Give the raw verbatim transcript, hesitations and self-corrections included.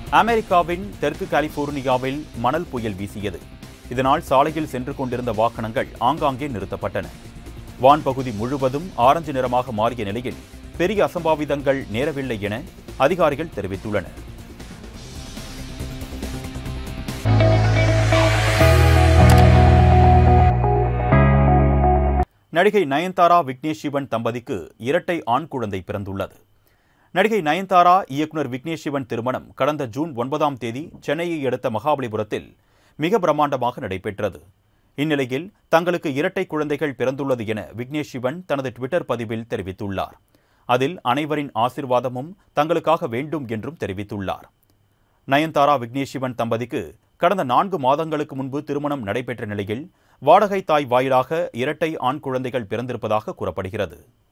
அமெரிக்காவின் தெற்கு கலிபோர்னியாவில் மணல் புயல் வீசியது. இதனால் சாலையில் சென்று கொண்டிருந்த வாகனங்கள் ஆங்காங்கே நிறுத்தப்பட்டன. வான்பகுதி முழுவதும் ஆரஞ்சு நிறமாக மாறிய நிலையில் பெரிய அசம்பாவிதங்கள் நேரவில்லை என அதிகாரிகள் தெரிவித்துள்ளனர். நடிகை நயன்தாரா விக்னேஷ் சிவன் தம்பதிக்கு இரட்டை ஆண் குழந்தை பிறந்துள்ளது. நடிகை நயன்தாரா இயக்குனர் விக்னேஷ் சிவன் திருமணம் கடந்த ஜூன் ஒன்பதாம் தேதி சென்னையை அடுத்த மகாபலிபுரத்தில் மிக பிரம்மாண்டமாக நடைபெற்றது. இந்நிலையில் தங்களுக்கு இரட்டை குழந்தைகள் பிறந்துள்ளது என விக்னேஷ் சிவன் தனது ட்விட்டர் பதிவில் தெரிவித்துள்ளார். அதில் அனைவரின் ஆசீர்வாதமும் தங்களுக்காக வேண்டும் என்றும் தெரிவித்துள்ளார். நயன்தாரா விக்னேஷ் சிவன் தம்பதிக்கு கடந்த நான்கு மாதங்களுக்கு முன்பு திருமணம் நடைபெற்ற நிலையில் வாடகை தாய் வாயிலாக இரட்டை ஆண் குழந்தைகள் பிறந்திருப்பதாக கூறப்படுகிறது.